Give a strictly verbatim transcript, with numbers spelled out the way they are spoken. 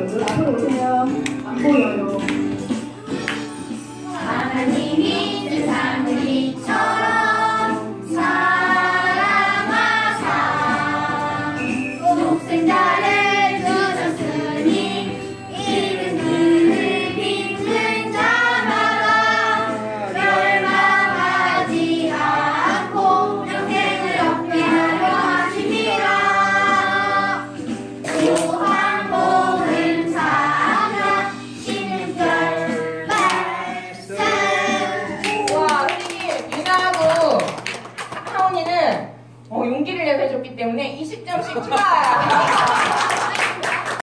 여러분 앞으로 오세요. 안 보여요. 하나님이 세상을 이처럼 사랑하사 독생자를 주셨으니 이는 그를 믿는 자마다 멸망하지 않고 영생을 얻게 하려 하심이라. 요한복음 사 장 십육 절 말씀. 와, 선생님, 유나하고 하온이는 어, 용기를 내서 해줬기 때문에 이십 점씩 추가.